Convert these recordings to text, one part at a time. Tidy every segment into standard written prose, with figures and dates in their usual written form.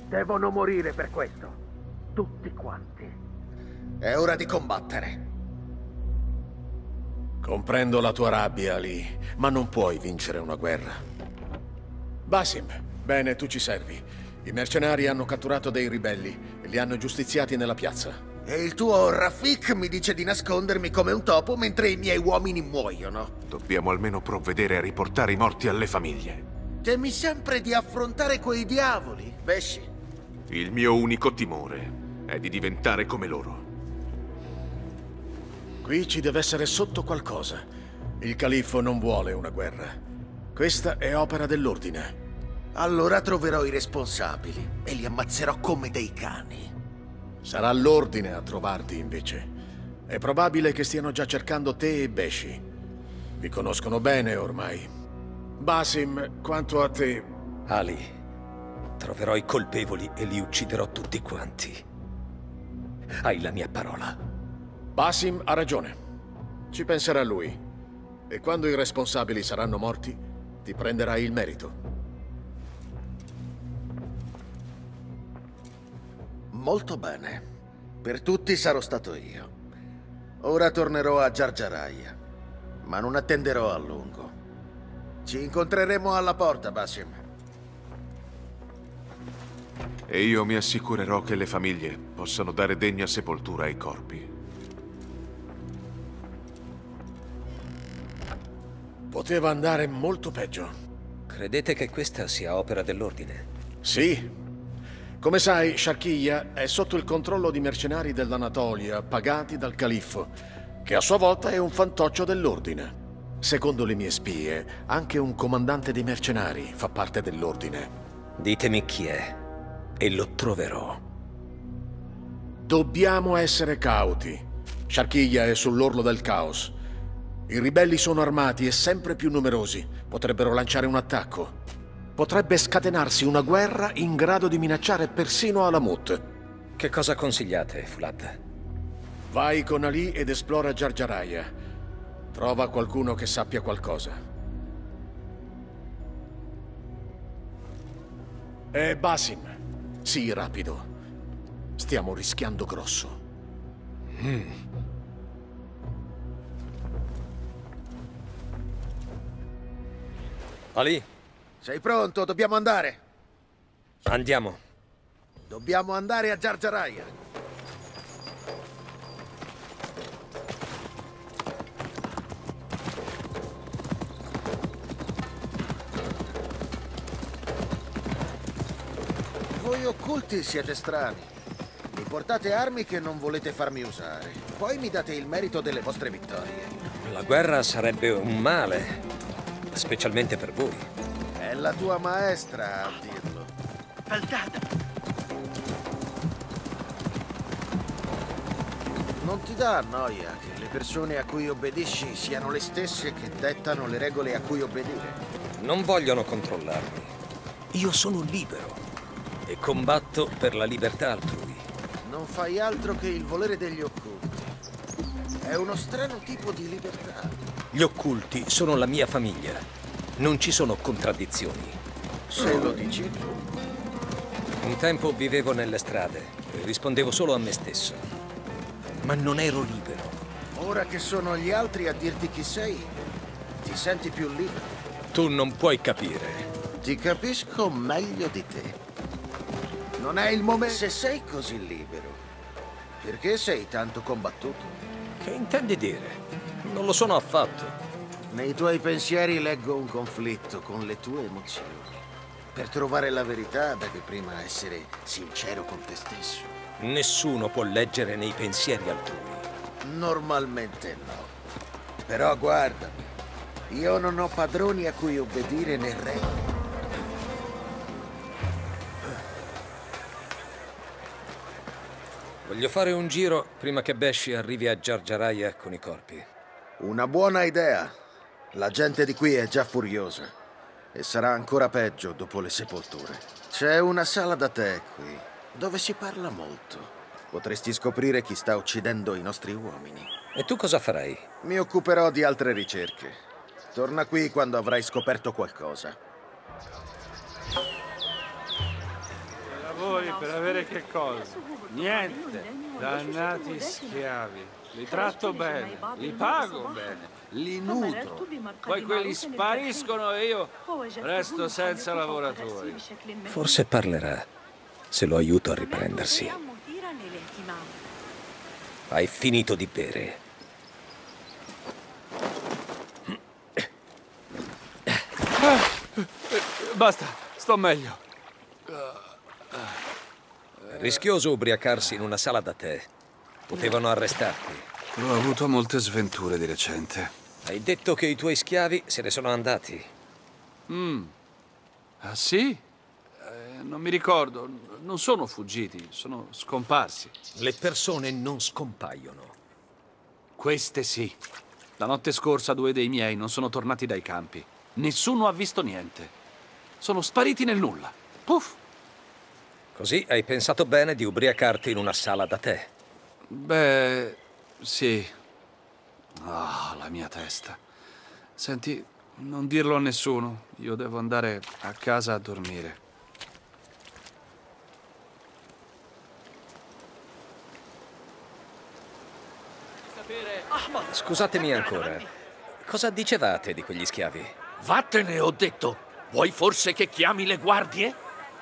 Devono morire per questo. Tutti quanti. È ora di combattere. Comprendo la tua rabbia, Ali, ma non puoi vincere una guerra. Basim, bene, tu ci servi. I mercenari hanno catturato dei ribelli e li hanno giustiziati nella piazza. E il tuo Rafik mi dice di nascondermi come un topo mentre i miei uomini muoiono. Dobbiamo almeno provvedere a riportare i morti alle famiglie. Temi sempre di affrontare quei diavoli, Beshi. Il mio unico timore è di diventare come loro. Qui ci deve essere sotto qualcosa. Il califfo non vuole una guerra. Questa è opera dell'ordine. Allora troverò i responsabili e li ammazzerò come dei cani. Sarà l'ordine a trovarti, invece. È probabile che stiano già cercando te e Beshi. Vi conoscono bene ormai. Basim, quanto a te... Ali, troverò i colpevoli e li ucciderò tutti quanti. Hai la mia parola. Basim ha ragione. Ci penserà lui. E quando i responsabili saranno morti, ti prenderai il merito. Molto bene. Per tutti sarò stato io. Ora tornerò a Jarjaraya, ma non attenderò a lungo. Ci incontreremo alla porta, Basim. E io mi assicurerò che le famiglie possano dare degna sepoltura ai corpi. Poteva andare molto peggio. Credete che questa sia opera dell'ordine? Sì. Come sai, Sharkiyya è sotto il controllo di mercenari dell'Anatolia, pagati dal califfo, che a sua volta è un fantoccio dell'ordine. Secondo le mie spie, anche un comandante dei mercenari fa parte dell'ordine. Ditemi chi è, e lo troverò. Dobbiamo essere cauti. Sharkiyya è sull'orlo del caos. I ribelli sono armati e sempre più numerosi. Potrebbero lanciare un attacco. Potrebbe scatenarsi una guerra in grado di minacciare persino Alamut. Che cosa consigliate, Fulad? Vai con Ali ed esplora Jarjaraya. Trova qualcuno che sappia qualcosa. E Basim, sii rapido. Stiamo rischiando grosso. Ali, Sei pronto? Dobbiamo andare. andiamo. Dobbiamo andare a Jarjaraya. Voi occulti siete strani. Mi portate armi che non volete farmi usare. Poi mi date il merito delle vostre vittorie. La guerra sarebbe un male, specialmente per voi. È la tua maestra a dirlo. Non ti dà noia che le persone a cui obbedisci siano le stesse che dettano le regole a cui obbedire? Non vogliono controllarmi. Io sono libero e combatto per la libertà altrui. Non fai altro che il volere degli occulti. È uno strano tipo di libertà. Gli occulti sono la mia famiglia. Non ci sono contraddizioni. Se lo dici tu. Un tempo vivevo nelle strade e rispondevo solo a me stesso. Ma non ero libero. Ora che sono gli altri a dirti chi sei, ti senti più libero. Tu non puoi capire. Ti capisco meglio di te. Non è il momento. Se sei così libero, perché sei tanto combattuto? Che intendi dire? Non lo sono affatto. Nei tuoi pensieri leggo un conflitto con le tue emozioni. Per trovare la verità devi prima essere sincero con te stesso. Nessuno può leggere nei pensieri altrui. Normalmente no. Però guardami, io non ho padroni a cui obbedire né regole. Voglio fare un giro prima che Beshi arrivi a Jarjaraya con i corpi. Una buona idea. La gente di qui è già furiosa. E sarà ancora peggio dopo le sepolture. C'è una sala da tè qui, dove si parla molto. Potresti scoprire chi sta uccidendo i nostri uomini. E tu cosa farai? Mi occuperò di altre ricerche. Torna qui quando avrai scoperto qualcosa. A voi. per avere che cosa? Niente. Dannati schiavi. Li tratto bene, li pago bene, li nutro. Poi quelli spariscono e io resto senza lavoratori. Forse parlerà, se lo aiuto a riprendersi. Hai finito di bere. Basta, sto meglio. Rischioso ubriacarsi in una sala da tè. Potevano arrestarti. Ho avuto molte sventure di recente. Hai detto che i tuoi schiavi se ne sono andati. Ah sì? Non mi ricordo. Non sono fuggiti, sono scomparsi. Le persone non scompaiono. Queste sì. La notte scorsa 2 dei miei non sono tornati dai campi. Nessuno ha visto niente. Sono spariti nel nulla. Puff! Così hai pensato bene di ubriacarti in una sala da tè. Beh, sì. Ah, la mia testa. Senti, non dirlo a nessuno. Io devo andare a casa a dormire. Scusatemi ancora. Cosa dicevate di quegli schiavi? Vattene, ho detto. Vuoi forse che chiami le guardie?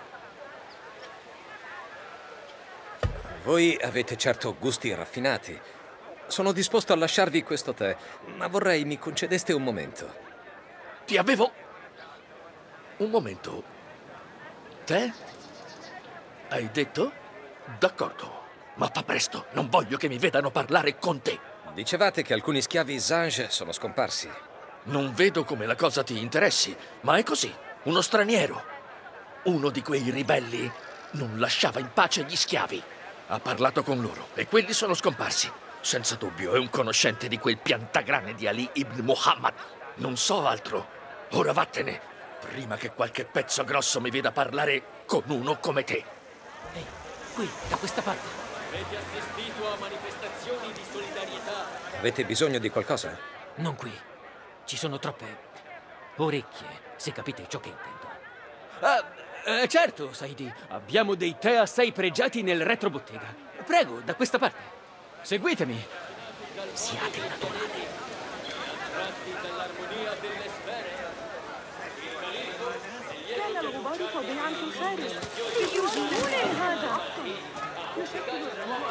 Voi avete certo gusti raffinati. Sono disposto a lasciarvi questo tè, ma vorrei mi concedeste un momento. Ti avevo... Un momento. Te? Hai detto? D'accordo. Ma fa presto, non voglio che mi vedano parlare con te. Dicevate che alcuni schiavi Zange sono scomparsi. Non vedo come la cosa ti interessi, ma è così. Uno straniero. Uno di quei ribelli non lasciava in pace gli schiavi. Ha parlato con loro e quelli sono scomparsi. Senza dubbio è un conoscente di quel piantagrane di Ali ibn Muhammad. Non so altro. Ora vattene, prima che qualche pezzo grosso mi veda parlare con uno come te. Ehi, qui, da questa parte. Avete assistito a manifestazioni di solidarietà? Avete bisogno di qualcosa? Non qui. Ci sono troppe orecchie, se capite ciò che intendo. Certo, Saidi. Abbiamo dei tè assai pregiati nel retrobottega. Prego, da questa parte. Seguitemi. Siate naturali. Tratti dall'armonia delle sfere. كان الغبار فظيعا في الخارج. يجوزون هذا. يشكل الرواق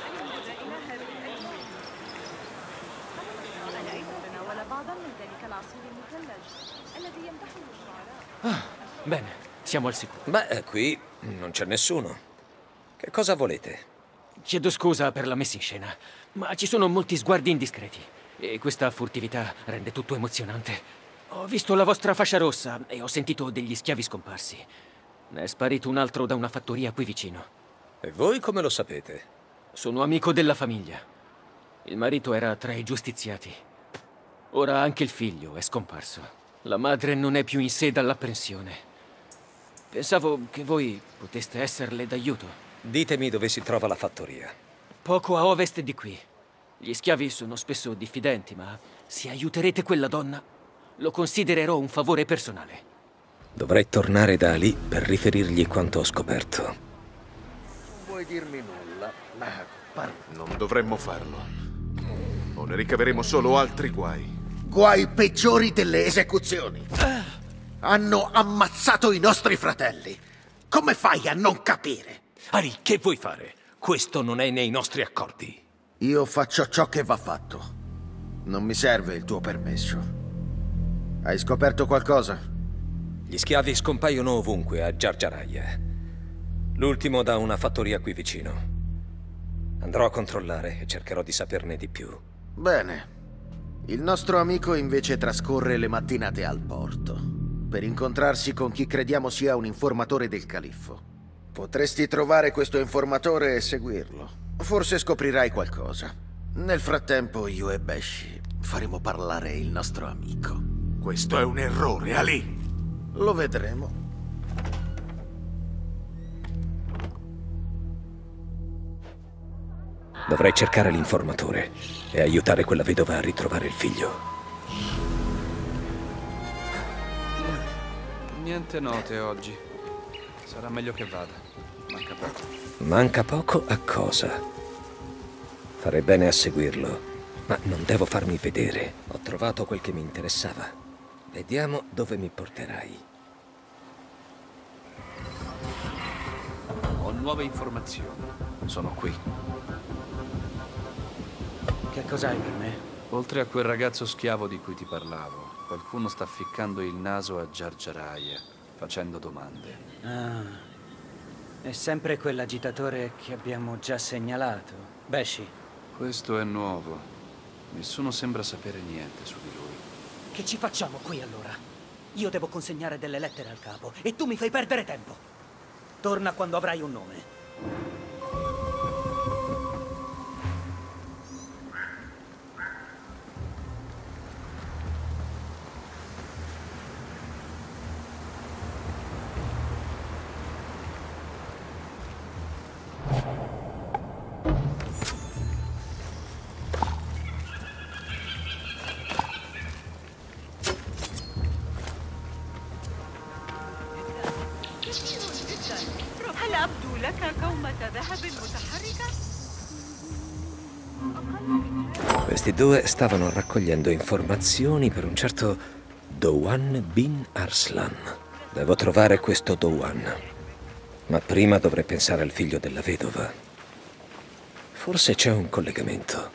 تناول بعضا من ذلك العصير المثلج الذي يمدحه الشعراء. Bene, siamo al sicuro. Beh, qui non c'è nessuno. Che cosa volete? Chiedo scusa per la messa in scena, ma ci sono molti sguardi indiscreti e questa furtività rende tutto emozionante. Ho visto la vostra fascia rossa e ho sentito degli schiavi scomparsi. Ne è sparito un altro da una fattoria qui vicino. E voi come lo sapete? Sono amico della famiglia. Il marito era tra i giustiziati. Ora anche il figlio è scomparso. La madre non è più in sé dall'apprensione. Pensavo che voi poteste esserle d'aiuto. Ditemi dove si trova la fattoria. Poco a ovest di qui. Gli schiavi sono spesso diffidenti, ma se aiuterete quella donna, lo considererò un favore personale. Dovrei tornare da lì per riferirgli quanto ho scoperto. Non vuoi dirmi nulla? Non dovremmo farlo. O ne ricaveremo solo altri guai. Guai peggiori delle esecuzioni. Hanno ammazzato i nostri fratelli. Come fai a non capire? Ali, che vuoi fare? Questo non è nei nostri accordi. Io faccio ciò che va fatto. Non mi serve il tuo permesso. Hai scoperto qualcosa? Gli schiavi scompaiono ovunque a Jarjaraya. L'ultimo da una fattoria qui vicino. Andrò a controllare e cercherò di saperne di più. Bene. Il nostro amico invece trascorre le mattinate al porto per incontrarsi con chi crediamo sia un informatore del califfo. Potresti trovare questo informatore e seguirlo. Forse scoprirai qualcosa. Nel frattempo io e Beshi faremo parlare il nostro amico. Questo è un errore, Ali. Lo vedremo. Dovrei cercare l'informatore e aiutare quella vedova a ritrovare il figlio. Niente note oggi. Sarà meglio che vada. manca poco. Manca poco a cosa? Farei bene a seguirlo, ma non devo farmi vedere. Ho trovato quel che mi interessava. Vediamo dove mi porterai. Ho nuove informazioni. Sono qui. Che cos'hai per me? Oltre a quel ragazzo schiavo di cui ti parlavo, qualcuno sta ficcando il naso a Jar Jar Raya, facendo domande. Ah, è sempre quell'agitatore che abbiamo già segnalato. Beshi. Questo è nuovo. Nessuno sembra sapere niente su di lui. Che ci facciamo qui allora? Io devo consegnare delle lettere al capo e tu mi fai perdere tempo. Torna quando avrai un nome. هل أبدو لك كومة ذهب متحركة؟ Questi due stavano raccogliendo informazioni per un certo Dowan bin Arslan. Devo trovare questo Dowan. Ma prima dovrei pensare al figlio della vedova. Forse c'è un collegamento.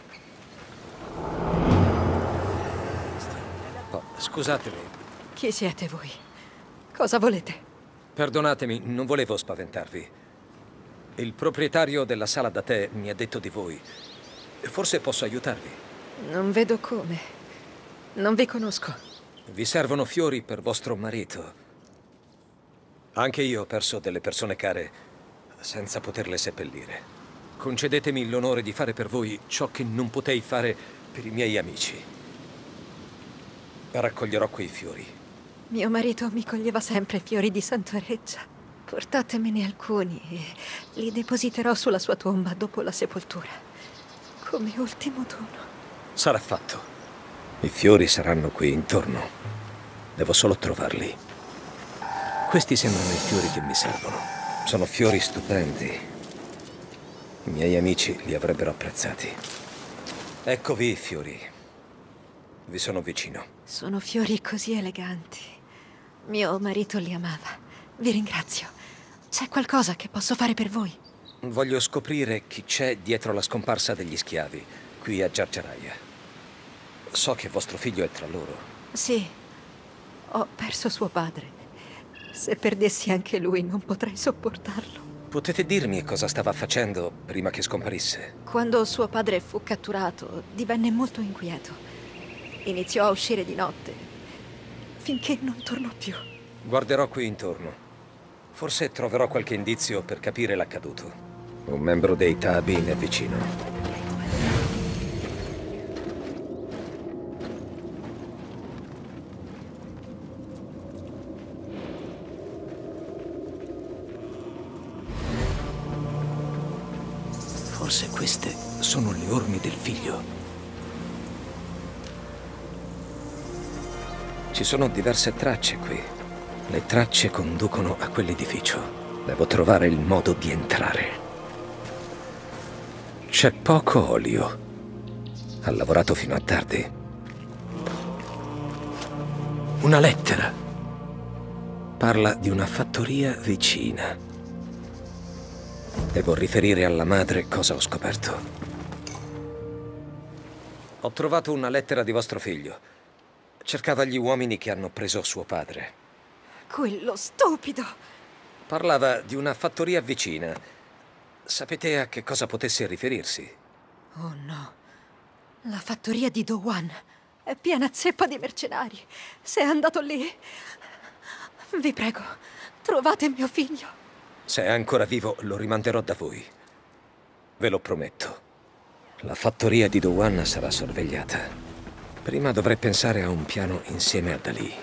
Oh, scusatemi. Chi siete voi? Cosa volete? Perdonatemi, non volevo spaventarvi. Il proprietario della sala da tè mi ha detto di voi. Forse posso aiutarvi. Non vedo come. Non vi conosco. Vi servono fiori per vostro marito. Anche io ho perso delle persone care senza poterle seppellire. Concedetemi l'onore di fare per voi ciò che non potei fare per i miei amici. Raccoglierò quei fiori. Mio marito mi coglieva sempre fiori di santoreggia. Portatemene alcuni e li depositerò sulla sua tomba dopo la sepoltura. Come ultimo dono. Sarà fatto. I fiori saranno qui intorno. Devo solo trovarli. Questi sembrano i fiori che mi servono. Sono fiori stupendi. I miei amici li avrebbero apprezzati. Eccovi i fiori. Vi sono vicino. Sono fiori così eleganti. Mio marito li amava. Vi ringrazio. C'è qualcosa che posso fare per voi? Voglio scoprire chi c'è dietro la scomparsa degli schiavi, qui a Jar Jar Raya. So che vostro figlio è tra loro. Sì. Ho perso suo padre. Se perdessi anche lui, non potrei sopportarlo. Potete dirmi cosa stava facendo prima che scomparisse? Quando suo padre fu catturato, divenne molto inquieto. Iniziò a uscire di notte, finché non tornò più. Guarderò qui intorno. Forse troverò qualche indizio per capire l'accaduto. Un membro dei Ta'abin è vicino. Forse queste sono le orme del figlio. Ci sono diverse tracce qui. Le tracce conducono a quell'edificio. Devo trovare il modo di entrare. C'è poco olio. Ha lavorato fino a tardi. Una lettera. Parla di una fattoria vicina. Devo riferire alla madre cosa ho scoperto. Ho trovato una lettera di vostro figlio. Cercava gli uomini che hanno preso suo padre. Quello stupido! Parlava di una fattoria vicina. Sapete a che cosa potesse riferirsi? Oh no. La fattoria di Dowan è piena zeppa di mercenari. Se è andato lì... Vi prego, trovate mio figlio. Se è ancora vivo, lo rimanderò da voi. Ve lo prometto. La fattoria di Dowan sarà sorvegliata. Prima dovrei pensare a un piano insieme a Dali.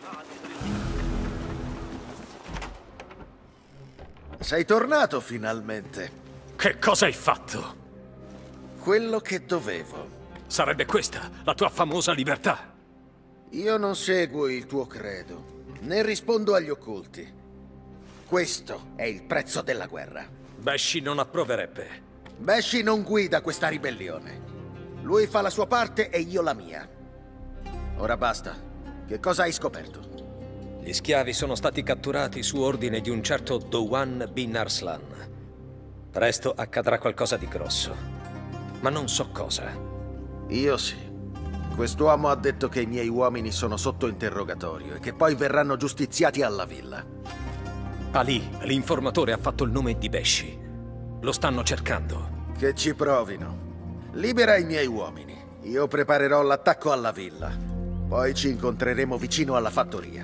Sei tornato finalmente. Che cosa hai fatto? Quello che dovevo. Sarebbe questa la tua famosa libertà? Io non seguo il tuo credo, né rispondo agli occulti. Questo è il prezzo della guerra. Beshi non approverebbe. Beshi non guida questa ribellione. Lui fa la sua parte e io la mia. Ora basta. Che cosa hai scoperto? Gli schiavi sono stati catturati su ordine di un certo Dowan bin Arslan. Presto accadrà qualcosa di grosso. Ma non so cosa. Io sì. Quest'uomo ha detto che i miei uomini sono sotto interrogatorio e che poi verranno giustiziati alla villa. Ali, l'informatore, ha fatto il nome di Beshi. Lo stanno cercando. Che ci provino. Libera i miei uomini. Io preparerò l'attacco alla villa. Poi ci incontreremo vicino alla fattoria.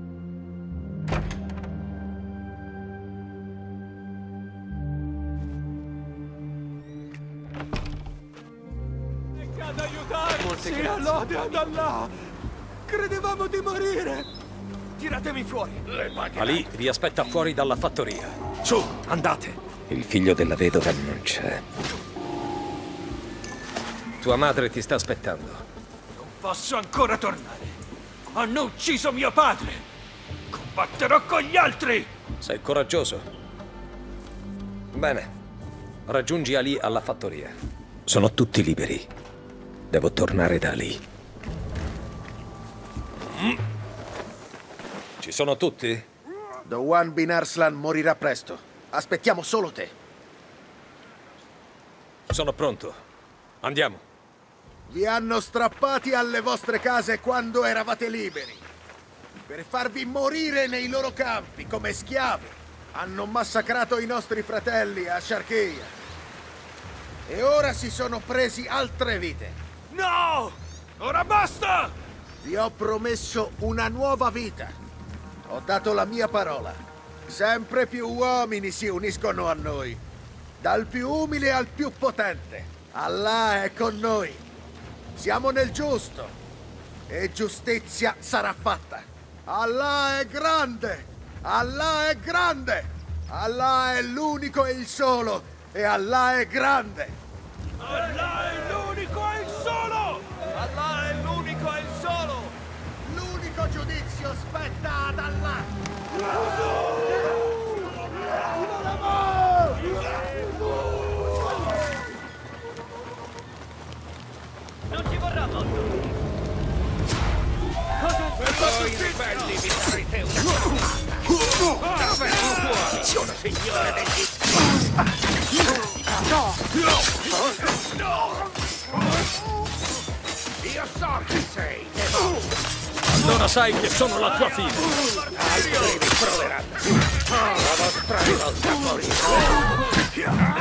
Ad aiutarci! Lode ad Allah! Credevamo di morire! Tiratemi fuori! Ali vi aspetta fuori dalla fattoria. Su, andate! Il figlio della vedova non c'è. Tua madre ti sta aspettando. Non posso ancora tornare! Hanno ucciso mio padre! Combatterò con gli altri! Sei coraggioso. Bene. Raggiungi Ali alla fattoria. Sono tutti liberi. Devo tornare da lì. Ci sono tutti? Dowan bin Arslan morirà presto. Aspettiamo solo te. Sono pronto. Andiamo. Vi hanno strappati alle vostre case quando eravate liberi. Per farvi morire nei loro campi come schiavi. Hanno massacrato i nostri fratelli a Sharqiya. E ora si sono presi altre vite. No! Ora basta! Vi ho promesso una nuova vita. Ho dato la mia parola. Sempre più uomini si uniscono a noi. Dal più umile al più potente. Allah è con noi. Siamo nel giusto. E giustizia sarà fatta. Allah è grande. Allah è grande. Allah è l'unico e il solo. E Allah è grande. Allah è l'unico e il solo! Allah è l'unico e il solo! L'unico giudizio spetta ad Allah. Non ci vorrà molto! Voi ribelli vi farete una attenzione, signore degli io so chi sei, Allora sai che sono la tua fine. altri vi proveranno. La vostra rivolta morirà.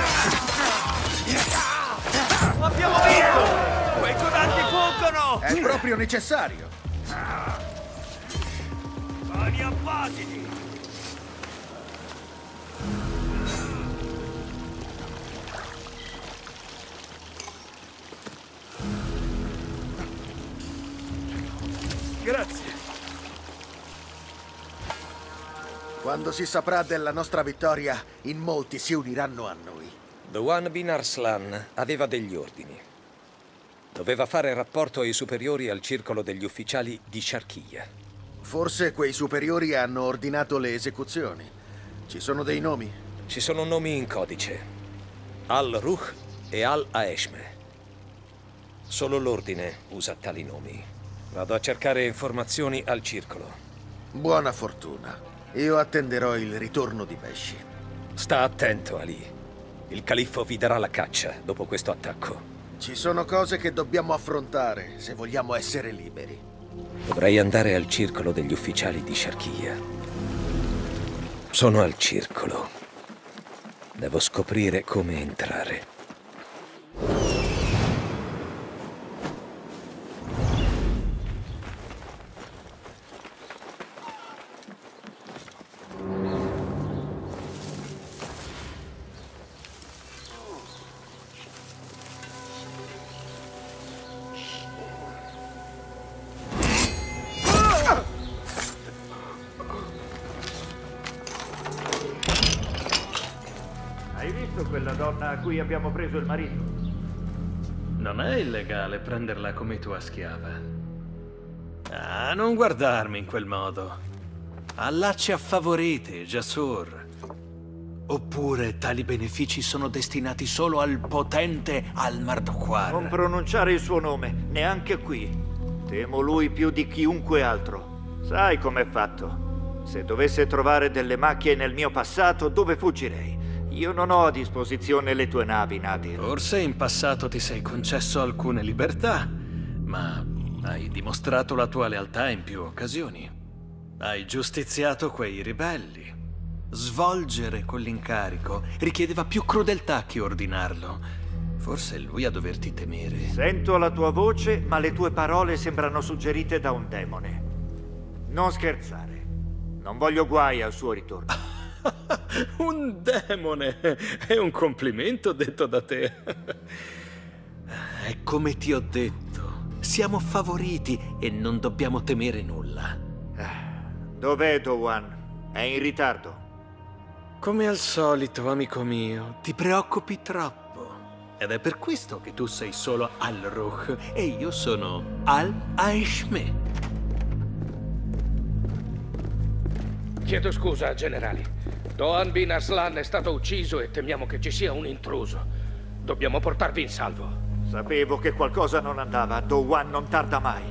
Abbiamo vinto! Quei codardi fuggono! È proprio necessario. Mani abbatiti! Grazie. Quando si saprà della nostra vittoria, in molti si uniranno a noi. Dowan bin Arslan aveva degli ordini. Doveva fare rapporto ai superiori al circolo degli ufficiali di Sharqiya. Forse quei superiori hanno ordinato le esecuzioni. Ci sono dei nomi? Ci sono nomi in codice. Al-Ruh e Al-Aeshme. Solo l'ordine usa tali nomi. Vado a cercare informazioni al circolo. Buona fortuna. Io attenderò il ritorno di Beshi. Sta attento, Ali. Il califfo vi darà la caccia dopo questo attacco. Ci sono cose che dobbiamo affrontare se vogliamo essere liberi. Dovrei andare al circolo degli ufficiali di Sharqiya. Sono al circolo. Devo scoprire come entrare. Hai visto quella donna a cui abbiamo preso il marito? Non è illegale prenderla come tua schiava. Ah, non guardarmi in quel modo. Allacci a favorite, Jasur. Oppure tali benefici sono destinati solo al potente Al-Mardukwar. Non pronunciare il suo nome, neanche qui. Temo lui più di chiunque altro. Sai com'è fatto. Se dovesse trovare delle macchie nel mio passato, dove fuggirei? Io non ho a disposizione le tue navi, Nadir. Forse in passato ti sei concesso alcune libertà, ma hai dimostrato la tua lealtà in più occasioni. Hai giustiziato quei ribelli. Svolgere quell'incarico richiedeva più crudeltà che ordinarlo. Forse è lui a doverti temere. Sento la tua voce, ma le tue parole sembrano suggerite da un demone. Non scherzare. Non voglio guai al suo ritorno. Un demone! È un complimento detto da te. È come ti ho detto. Siamo favoriti e non dobbiamo temere nulla. Dov'è Dowan? È in ritardo. Come al solito, amico mio, ti preoccupi troppo. Ed è per questo che tu sei solo Al-Ruh e io sono Al-Aishme. Chiedo scusa, generali. Doan bin Arslan è stato ucciso e temiamo che ci sia un intruso. Dobbiamo portarvi in salvo. Sapevo che qualcosa non andava. Dowan non tarda mai.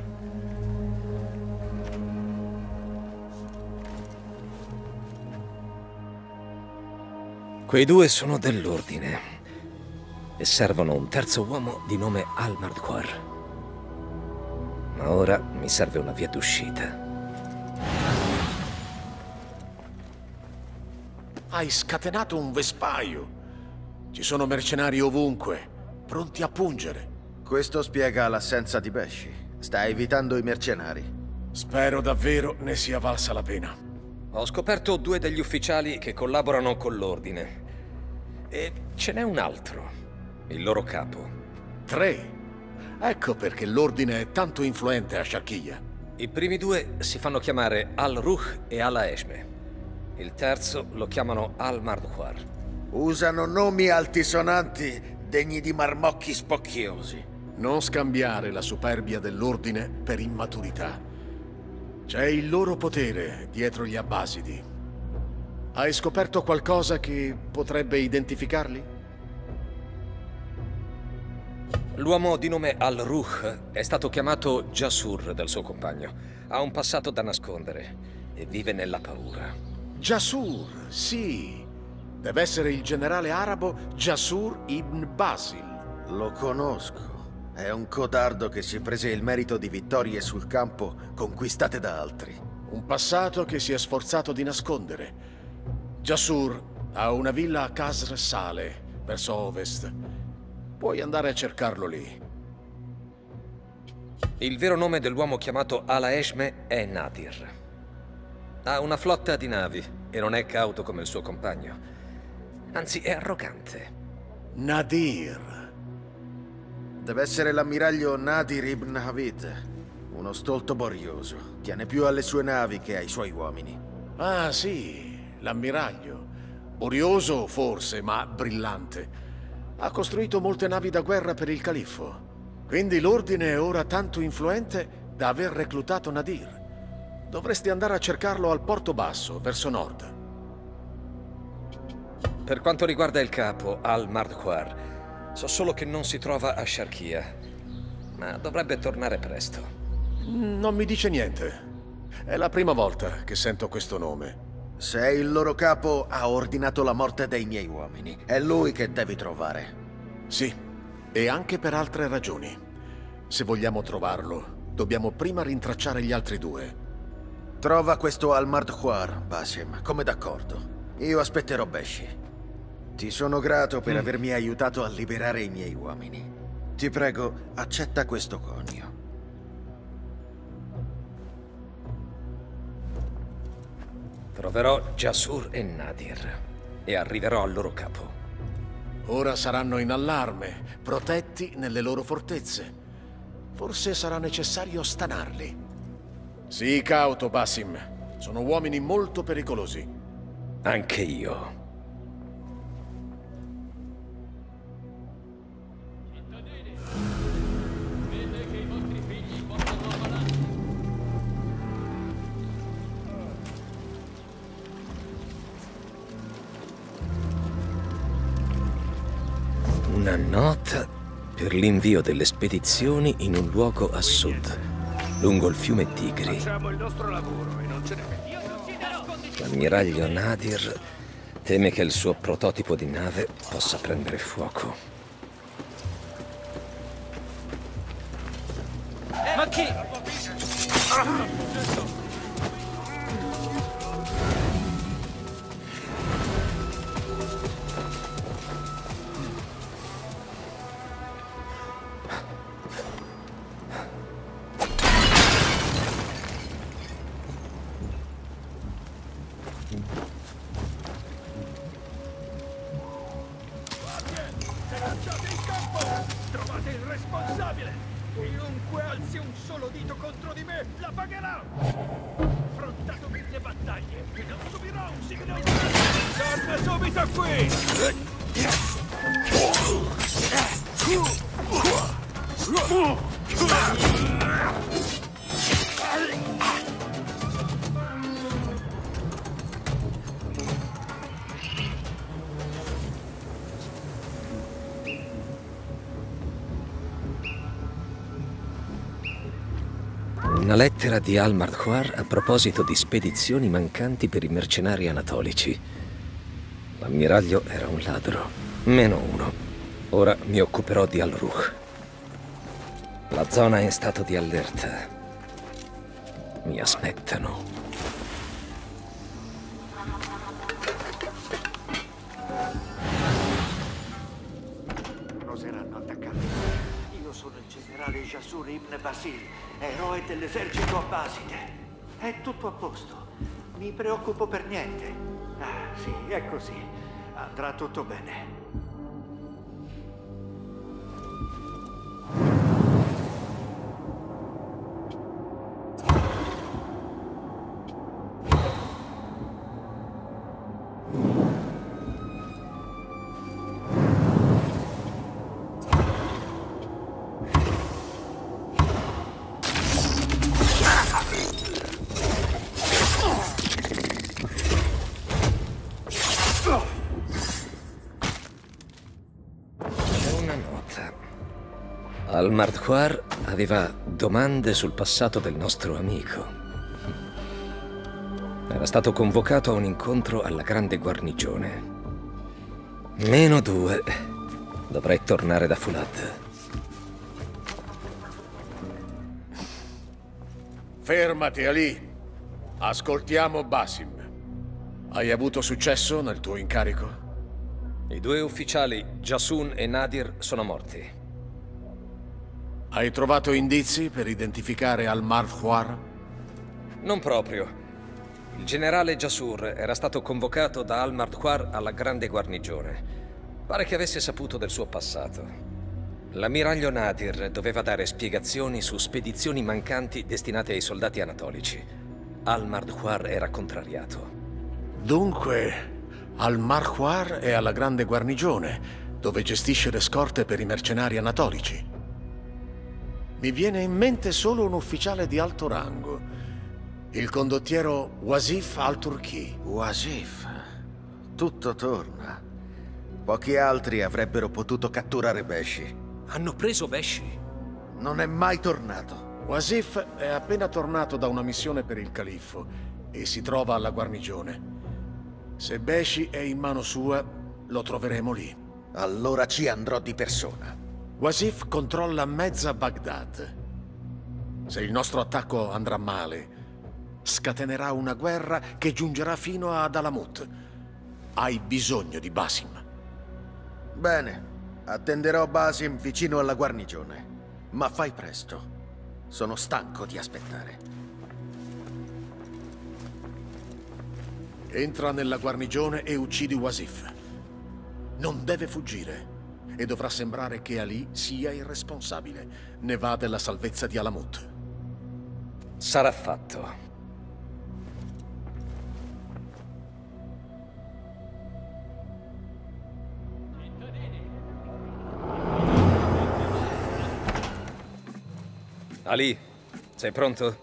Quei due sono dell'ordine e servono un terzo uomo di nome Al-Mardukwar. Ma ora mi serve una via d'uscita. Hai scatenato un vespaio. Ci sono mercenari ovunque, pronti a pungere. Questo spiega l'assenza di Beshi. Sta evitando i mercenari. Spero davvero ne sia valsa la pena. Ho scoperto 2 degli ufficiali che collaborano con l'ordine. E ce n'è un altro, il loro capo. 3? Ecco perché l'ordine è tanto influente a Sharkiyya. I primi 2 si fanno chiamare Al-Ruh e Al-Aishme. Il terzo lo chiamano Al-Mardukwar. Usano nomi altisonanti degni di marmocchi spocchiosi. Non scambiare la superbia dell'ordine per immaturità. C'è il loro potere dietro gli Abbasidi. Hai scoperto qualcosa che potrebbe identificarli? L'uomo di nome Al-Ruh è stato chiamato Jasur dal suo compagno. Ha un passato da nascondere e vive nella paura. Jasur, sì. Deve essere il generale arabo Jasur ibn Basil. Lo conosco. È un codardo che si è prese il merito di vittorie sul campo conquistate da altri. Un passato che si è sforzato di nascondere. Jasur ha una villa a Kasr Saleh, verso ovest. Puoi andare a cercarlo lì. Il vero nome dell'uomo chiamato Al-Aishme è Nadir. Ha una flotta di navi e non è cauto come il suo compagno. Anzi, è arrogante. Nadir. Deve essere l'ammiraglio Nadir ibn Havid. Uno stolto borioso. Tiene più alle sue navi che ai suoi uomini. Ah, sì, l'ammiraglio. Borioso, forse, ma brillante. Ha costruito molte navi da guerra per il califfo. Quindi l'ordine è ora tanto influente da aver reclutato Nadir. Dovresti andare a cercarlo al Porto Basso, verso nord. Per quanto riguarda il capo, Al-Mardukwar, so solo che non si trova a Sharkiyya, ma dovrebbe tornare presto. Non mi dice niente. È la prima volta che sento questo nome. Se il loro capo ha ordinato la morte dei miei uomini, è lui che devi trovare. Sì, e anche per altre ragioni. Se vogliamo trovarlo, dobbiamo prima rintracciare gli altri 2. Trova questo Al-Mardukwar, Basim, come d'accordo. Io aspetterò Beshi. Ti sono grato per avermi aiutato a liberare i miei uomini. Ti prego, accetta questo conio. Troverò Jasur e Nadir e arriverò al loro capo. Ora saranno in allarme, protetti nelle loro fortezze. Forse sarà necessario stanarli. Sii cauto, Basim. Sono uomini molto pericolosi. Anche io. Una nota per l'invio delle spedizioni in un luogo a sud, lungo il fiume Tigri. Facciamo il nostro lavoro e non ce ne mettiamo. L'ammiraglio Nadir teme che il suo prototipo di nave possa prendere fuoco. Ma chi? Trovate il responsabile! Chiunque alzi un solo dito contro di me, la pagherà! Affrontato 1000 battaglie e non subirò un signore! Torna subito qui! Una lettera di Al-Markhwar a proposito di spedizioni mancanti per i mercenari anatolici. L'ammiraglio era un ladro. Meno uno. Ora mi occuperò di Al-Ruh. La zona è in stato di allerta. Mi aspettano. Oseranno attaccarmi. Io sono il generale Jasur ibn Basil, eroe dell'esercito abbaside. È tutto a posto. Mi preoccupo per niente. Ah, sì, è così. Andrà tutto bene. Al-Markhwar aveva domande sul passato del nostro amico. Era stato convocato a un incontro alla grande guarnigione. Meno 2. Dovrei tornare da Fulad. Fermati, Ali. Ascoltiamo Basim. Hai avuto successo nel tuo incarico? I 2 ufficiali, Jasun e Nadir, sono morti. Hai trovato indizi per identificare Al-Markhwar? Non proprio. Il generale Jasur era stato convocato da Al-Markhwar alla grande guarnigione. Pare che avesse saputo del suo passato. L'ammiraglio Nadir doveva dare spiegazioni su spedizioni mancanti destinate ai soldati anatolici. Al-Markhwar era contrariato. Dunque, Al-Markhwar è alla grande guarnigione, dove gestisce le scorte per i mercenari anatolici. Mi viene in mente solo un ufficiale di alto rango, il condottiero Wasif al-Turki. Wasif? Tutto torna. Pochi altri avrebbero potuto catturare Beshi. Hanno preso Beshi? Non è mai tornato. Wasif è appena tornato da una missione per il califfo e si trova alla guarnigione. Se Beshi è in mano sua, lo troveremo lì. Allora ci andrò di persona. Wasif controlla mezza Baghdad. Se il nostro attacco andrà male, scatenerà una guerra che giungerà fino ad Alamut. Hai bisogno di Basim. Bene, attenderò Basim vicino alla guarnigione. Ma fai presto. Sono stanco di aspettare. Entra nella guarnigione e uccidi Wasif. Non deve fuggire. E dovrà sembrare che Ali sia il responsabile. Ne va della salvezza di Alamut. Sarà fatto. Ali, sei pronto?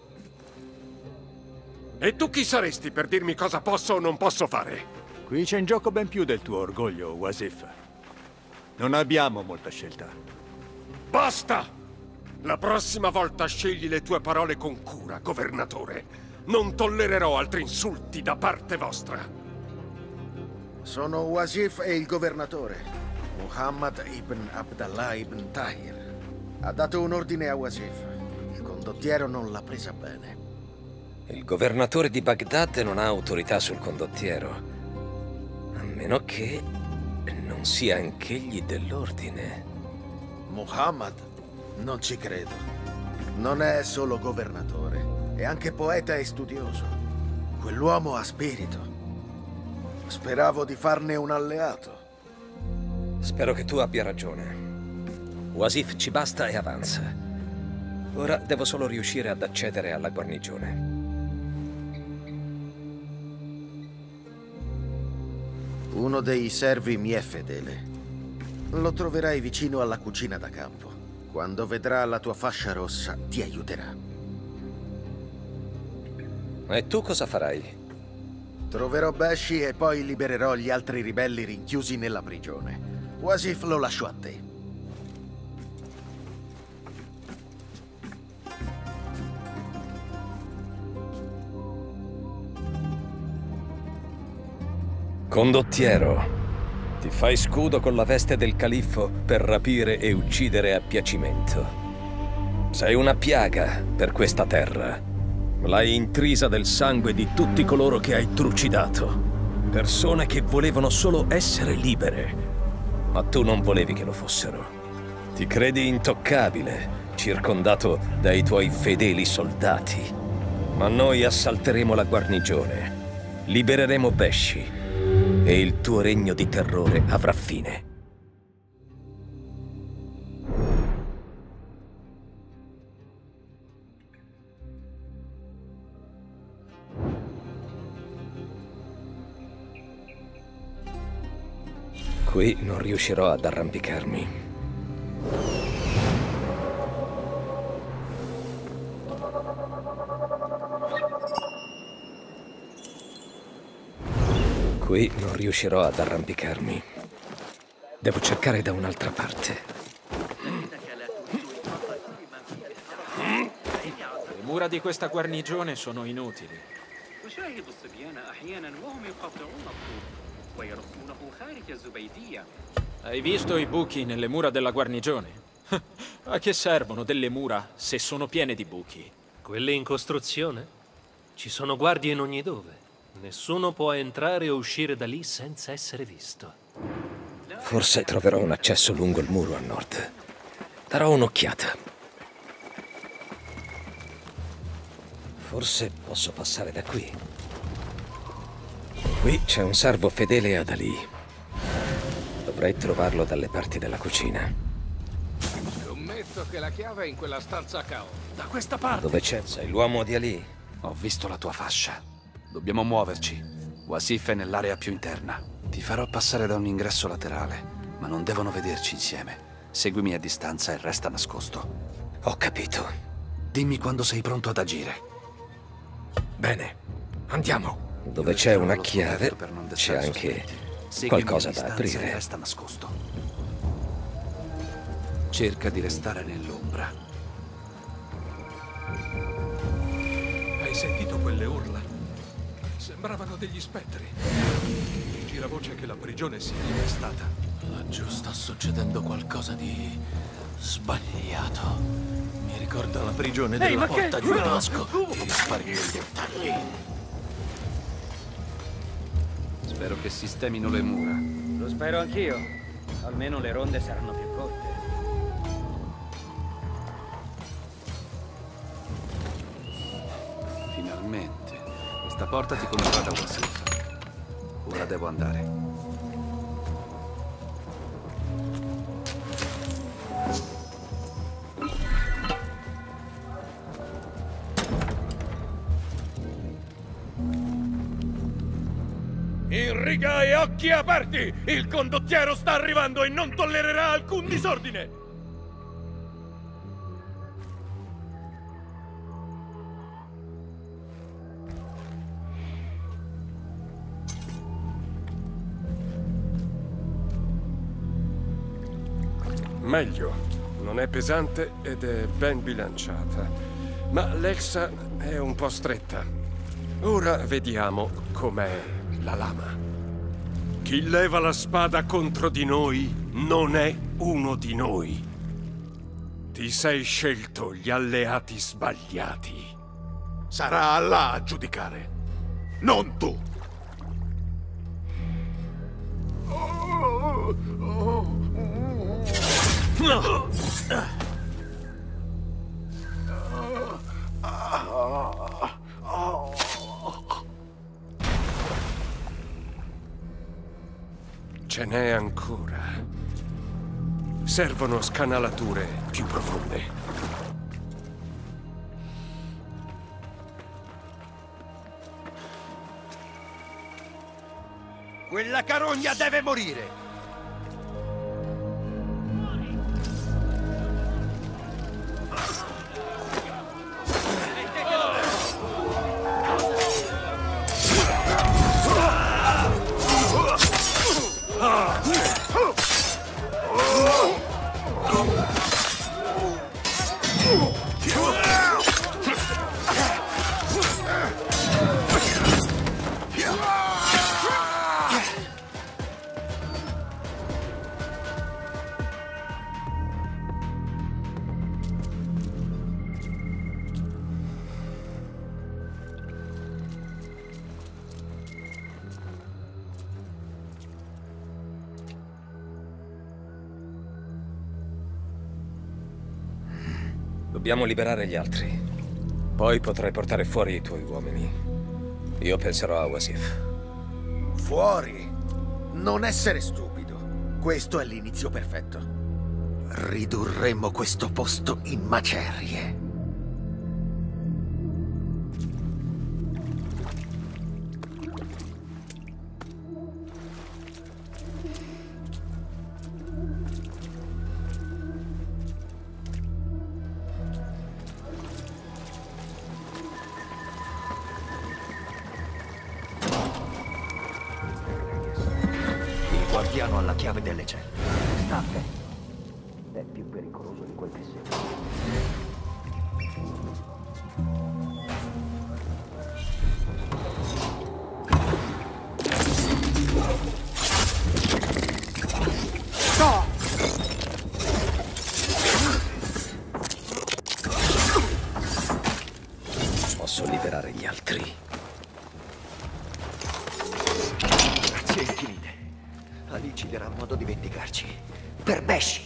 E tu chi saresti per dirmi cosa posso o non posso fare? Qui c'è in gioco ben più del tuo orgoglio, Wasif. Non abbiamo molta scelta. Basta! La prossima volta scegli le tue parole con cura, governatore. Non tollererò altri insulti da parte vostra. Sono Wasif e il governatore, Muhammad ibn Abdallah ibn Tahir. Ha dato un ordine a Wasif. Il condottiero non l'ha presa bene. Il governatore di Baghdad non ha autorità sul condottiero, a meno che non sia anch'egli dell'ordine. Muhammad? Non ci credo. Non è solo governatore, è anche poeta e studioso. Quell'uomo ha spirito. Speravo di farne un alleato. Spero che tu abbia ragione. Wasif ci basta e avanza. Ora devo solo riuscire ad accedere alla guarnigione. Uno dei servi mi è fedele. Lo troverai vicino alla cucina da campo. Quando vedrà la tua fascia rossa, ti aiuterà. E tu cosa farai? Troverò Beshi e poi libererò gli altri ribelli rinchiusi nella prigione. Wasif lo lascio a te. Condottiero, ti fai scudo con la veste del califfo per rapire e uccidere a piacimento. Sei una piaga per questa terra. L'hai intrisa del sangue di tutti coloro che hai trucidato. Persone che volevano solo essere libere. Ma tu non volevi che lo fossero. Ti credi intoccabile, circondato dai tuoi fedeli soldati. Ma noi assalteremo la guarnigione. Libereremo Beshi. E il tuo regno di terrore avrà fine. Qui non riuscirò ad arrampicarmi. Qui non riuscirò ad arrampicarmi. Devo cercare da un'altra parte. Le mura di questa guarnigione sono inutili. Hai visto i buchi nelle mura della guarnigione? A che servono delle mura se sono piene di buchi? Quelle in costruzione? Ci sono guardie in ogni dove. Nessuno può entrare o uscire da lì senza essere visto. Forse troverò un accesso lungo il muro a nord. Darò un'occhiata. Forse posso passare da qui. Qui c'è un servo fedele ad Ali. Dovrei trovarlo dalle parti della cucina. Scommetto che la chiave è in quella stanza a caos. Da questa parte! Dove c'è? Sei l'uomo di Ali? Ho visto la tua fascia. Dobbiamo muoverci. Wasif è nell'area più interna. Ti farò passare da un ingresso laterale, ma non devono vederci insieme. Seguimi a distanza e resta nascosto. Ho capito. Dimmi quando sei pronto ad agire. Bene, andiamo. Dove c'è una chiave, c'è anche qualcosa da aprire. Resta nascosto. Cerca di restare nell'ombra. Hai sentito quelle urla? Sembravano degli spettri. Gira voce che la prigione sia infestata. Laggiù sta succedendo qualcosa di sbagliato. Mi ricorda la prigione della porta di Damasco. Ti spargo i dettagli. Spero che sistemino le mura. Lo spero anch'io. Almeno le ronde saranno più corte. Finalmente. Questa porta ti condurrà da Wasif. Ora devo andare. In riga e occhi aperti! Il condottiero sta arrivando e non tollererà alcun disordine! Meglio. Non è pesante ed è ben bilanciata. Ma l'elsa è un po' stretta. Ora vediamo com'è la lama. Chi leva la spada contro di noi non è uno di noi. Ti sei scelto gli alleati sbagliati. Sarà Allah a giudicare, non tu. No! Ce n'è ancora. Servono scanalature più profonde. Quella carogna deve morire! Dobbiamo liberare gli altri. Poi potrai portare fuori i tuoi uomini. Io penserò a Wasif. Fuori? Non essere stupido. Questo è l'inizio perfetto. Ridurremo questo posto in macerie. Guardiano alla chiave delle celle. Sta attento. È più pericoloso di quel che sembra. No! Posso liberare gli altri. Grazie infinite. Ali ci darà modo di vendicarci. Per Beshi!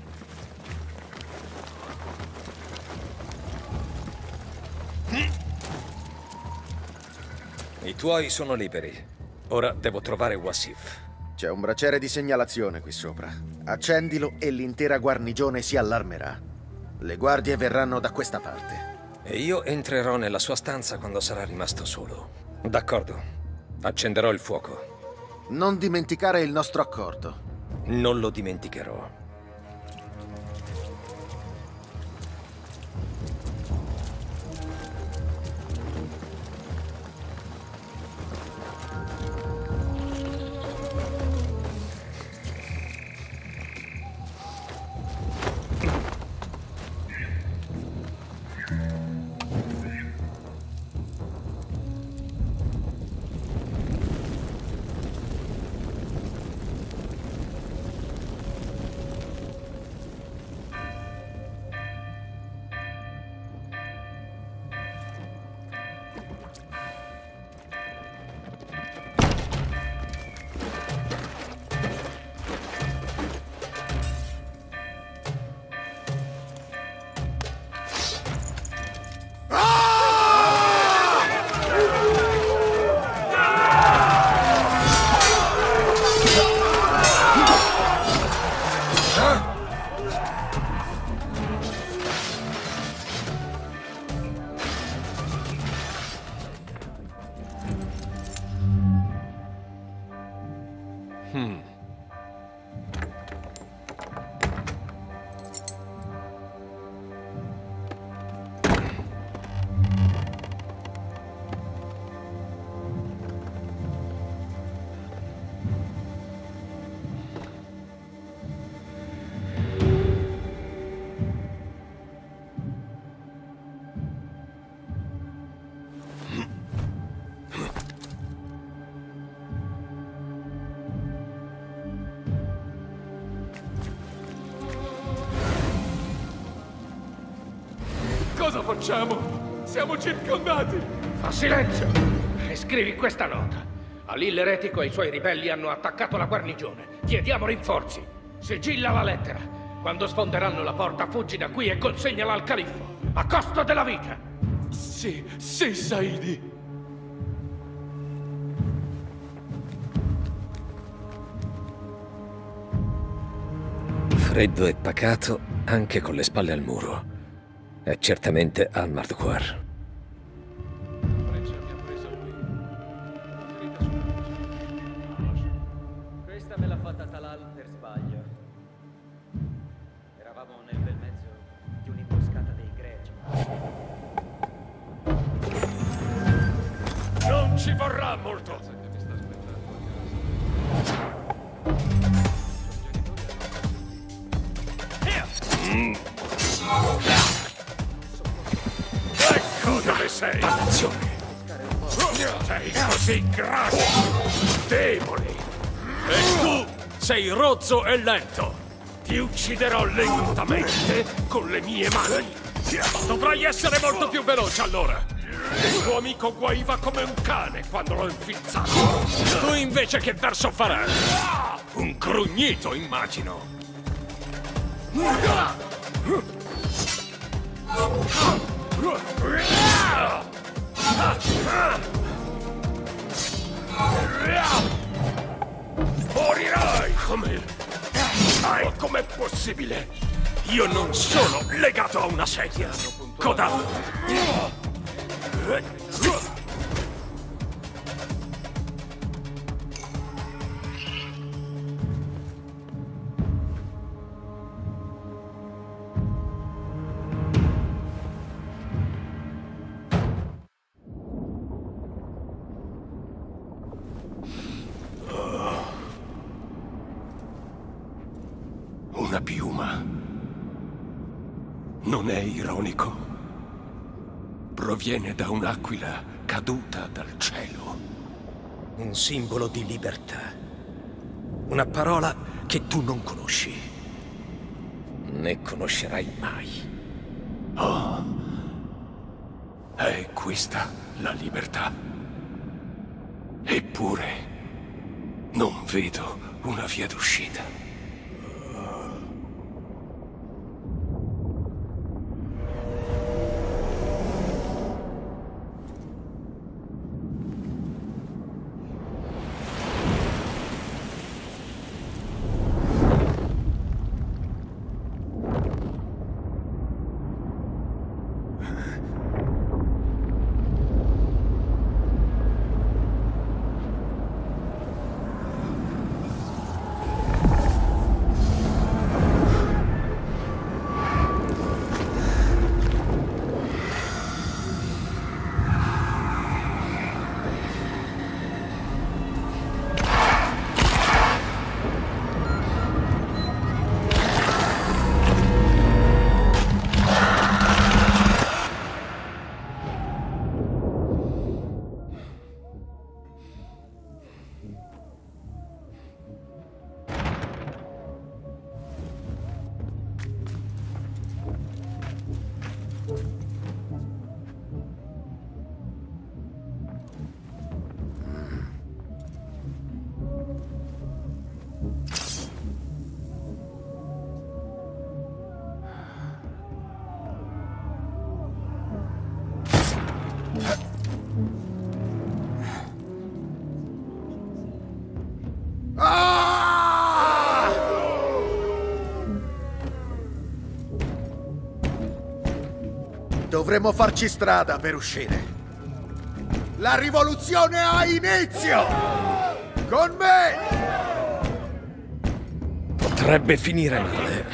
I tuoi sono liberi. Ora devo trovare Wasif. C'è un braciere di segnalazione qui sopra. Accendilo e l'intera guarnigione si allarmerà. Le guardie verranno da questa parte. E io entrerò nella sua stanza quando sarà rimasto solo. D'accordo. Accenderò il fuoco. Non dimenticare il nostro accordo. Non lo dimenticherò. Cosa facciamo? Siamo circondati! Fa silenzio! E scrivi questa nota. Alil l'eretico e i suoi ribelli hanno attaccato la guarnigione. Chiediamo rinforzi. Sigilla la lettera. Quando sfonderanno la porta, fuggi da qui e consegnala al califfo. A costo della vita! Sì, Saidi. Freddo e pacato, anche con le spalle al muro. È certamente Al-Mardukwar. Questa me l'ha fatta Talal per sbaglio. Eravamo nel bel mezzo di un'imboscata dei greci. Non ci vorrà molto! Ecco dove sei! Attenzione! Sei così grasso! Debole! E tu sei rozzo e lento! Ti ucciderò lentamente con le mie mani! Dovrai essere molto più veloce allora! Il tuo amico guaiva come un cane quando l'ho infilzato! Tu invece che verso farai? Un grugnito, immagino! Morirai! Come? Ma com'è possibile? Io non sono legato a una sedia! Codato! Una piuma. Non è ironico. Proviene da un'aquila caduta dal cielo. Un simbolo di libertà. Una parola che tu non conosci. Né conoscerai mai. Oh. È questa la libertà. Eppure non vedo una via d'uscita. Dovremmo farci strada per uscire. La rivoluzione ha inizio! Con me! Potrebbe finire male.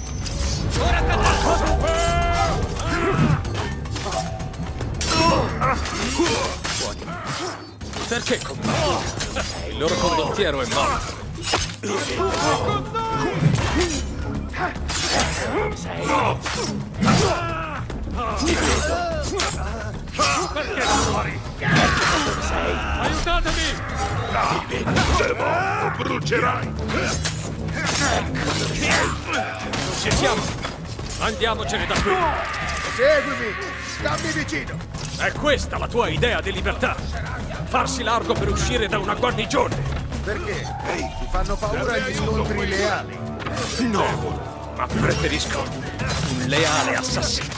Perché con me? Il loro condottiero è morto. Perché non muori? Sei? Aiutatemi! O brucerai! Ci siamo! Andiamocene da qui! Seguimi! Stammi vicino! È questa la tua idea di libertà? Farsi largo per uscire da una guarnigione? Perché? Ti fanno paura gli scontri leali? No, ma preferisco un leale assassino.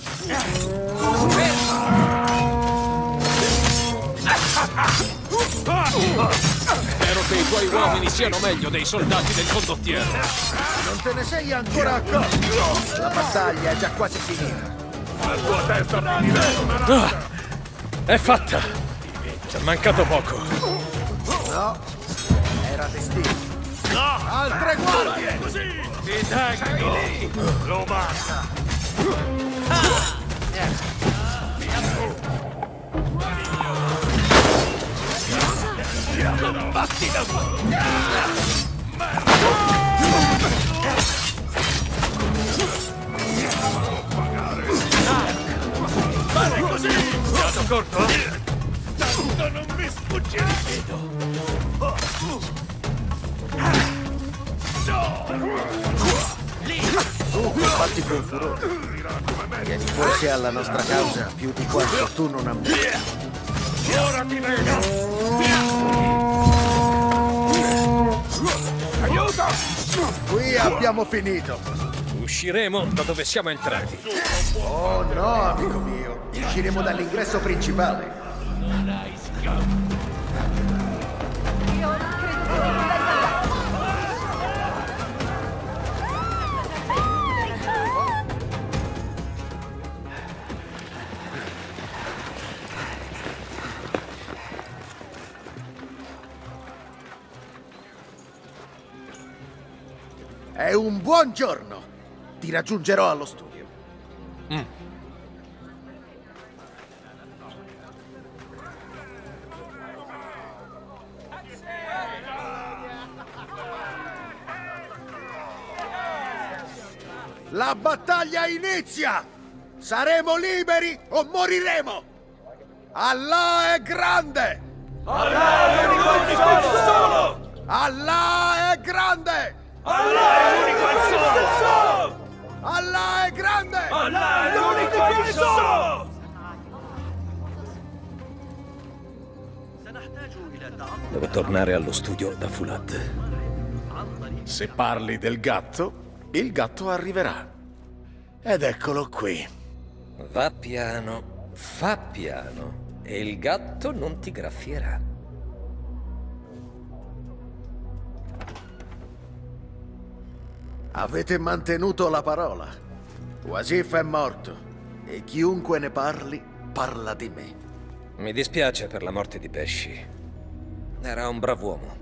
Spero che i tuoi uomini siano meglio dei soldati del condottiero. Non te ne sei ancora accorto? La battaglia è già quasi finita. La tua testa finirà. È fatta. Ci è mancato poco. No, era destino. No! Altre guardie! Così! Ti tengo! Lo basta! Batti da Fare così! Dato corto? Tanto non mi sfuggire! Tu combatti con furore. Vieni forse alla nostra causa più di quanto tu non ammetti. Ora ti vedo! Aiuto! Qui abbiamo finito. Usciremo da dove siamo entrati. Oh no, amico mio. Usciremo dall'ingresso principale. Non hai scampo! Io credo che non l'hai pagato. È un buon giorno. Ti raggiungerò allo studio. La battaglia inizia! Saremo liberi o moriremo! Allah è grande! Allah è l'unico e solo! Allah è grande! Allah è l'unico e solo! Allah è grande! Allah è l'unico e solo! Devo tornare allo studio da Fulat. Se parli del gatto, il gatto arriverà. Ed eccolo qui. Va piano, fa piano, e il gatto non ti graffierà. Avete mantenuto la parola. Wasif è morto e chiunque ne parli, parla di me. Mi dispiace per la morte di Pesci. Era un brav'uomo.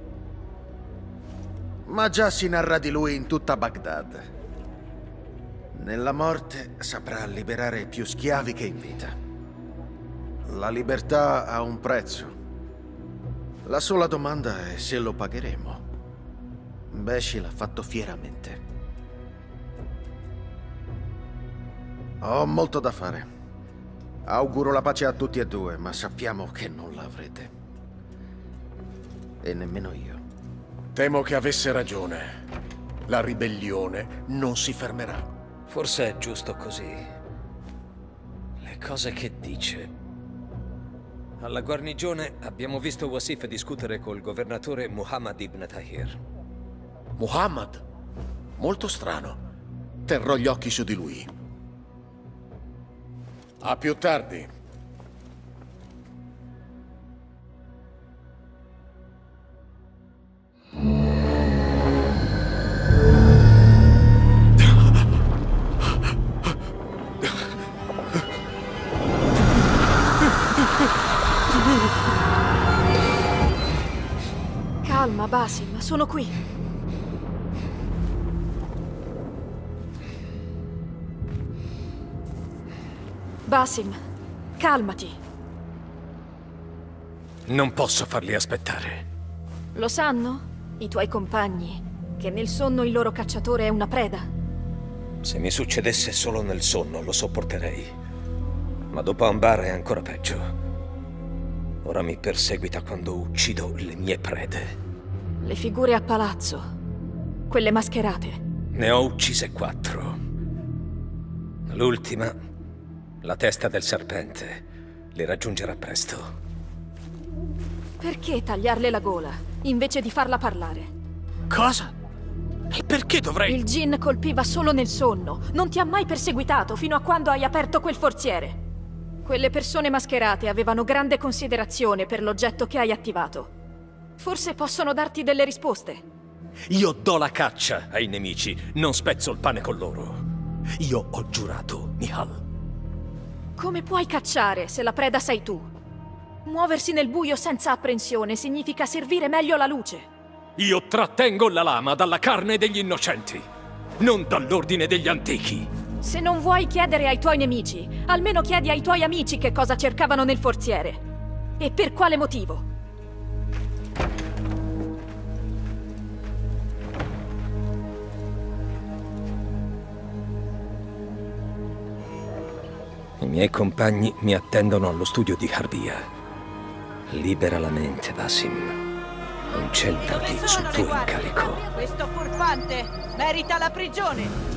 Ma già si narra di lui in tutta Baghdad. Nella morte saprà liberare più schiavi che in vita. La libertà ha un prezzo. La sola domanda è se lo pagheremo. Beshi l'ha fatto fieramente. Ho molto da fare. Auguro la pace a tutti e due, ma sappiamo che non la avrete. E nemmeno io. Temo che avesse ragione. La ribellione non si fermerà. Forse è giusto così. Le cose che dice. Alla guarnigione abbiamo visto Wasif discutere col governatore Muhammad ibn Tahir. Muhammad? Molto strano. Terrò gli occhi su di lui. A più tardi. Calma, Basim, sono qui. Basim, calmati. Non posso farli aspettare. Lo sanno? I tuoi compagni? Che nel sonno il loro cacciatore è una preda? Se mi succedesse solo nel sonno, lo sopporterei. Ma dopo Ambar è ancora peggio. Ora mi perseguita quando uccido le mie prede. Le figure a palazzo. Quelle mascherate. Ne ho uccise 4. L'ultima, la testa del serpente, li raggiungerà presto. Perché tagliarle la gola, invece di farla parlare? Cosa? E perché dovrei... Il Jinn colpiva solo nel sonno. Non ti ha mai perseguitato fino a quando hai aperto quel forziere. Quelle persone mascherate avevano grande considerazione per l'oggetto che hai attivato. Forse possono darti delle risposte. Io do la caccia ai nemici, non spezzo il pane con loro. Io ho giurato, Michal. Come puoi cacciare se la preda sei tu? Muoversi nel buio senza apprensione significa servire meglio la luce. Io trattengo la lama dalla carne degli innocenti, non dall'ordine degli antichi. Se non vuoi chiedere ai tuoi nemici, almeno chiedi ai tuoi amici che cosa cercavano nel forziere. E per quale motivo? I miei compagni mi attendono allo studio di Harbia. Libera la mente, Basim. Concentrati sul tuo incarico. Questo furfante merita la prigione!